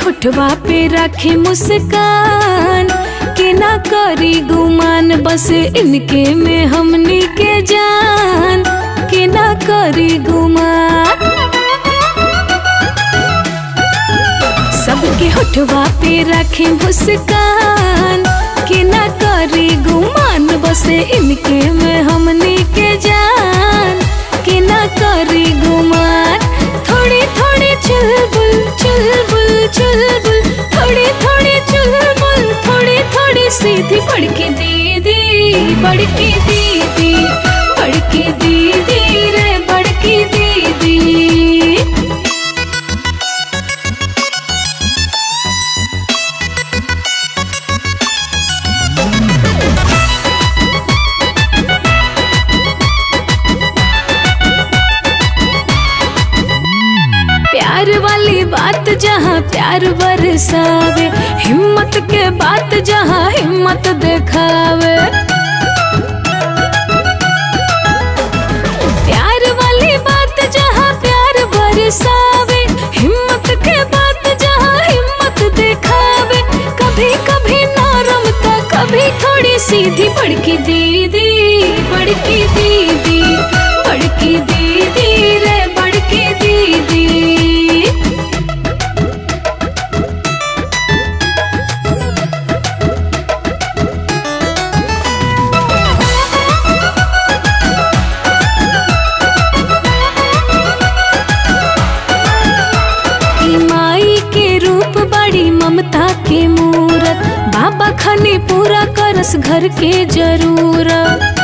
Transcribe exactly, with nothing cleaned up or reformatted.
होठवा पे रखे मुस्कान के ना करी गुमान, बस इनके में हमनी के जान के ना करी गुमान। सबके होठवा पे रखे मुस्कान के ना करी गुमान, बस इनके में हमनी के जान के ना करी गुमान। थोड़ी थोड़ी चुलबुल चुलबुल चुलबुल, थोड़ी थोड़ी चुलबुल, थोड़ी थोड़ी सीधी बड़की दीदी बड़की दीदी बड़की दीदी रे बड़की दीदी। प्यार वाली बात जहाँ प्यार बरसावे, हिम्मत के बात जहाँ हिम्मत दिखावे। प्यार वाली बात जहाँ प्यार बरसावे, हिम्मत के बात जहाँ हिम्मत दिखावे। कभी कभी नरम तो कभी थोड़ी सीधी बड़की दीदी बड़की दीदी बड़की दीदी रे बड़की दीदी। माई के रूप बड़ी ममता के मूरत, बाबा खनी पूरा करस घर के जरूरत।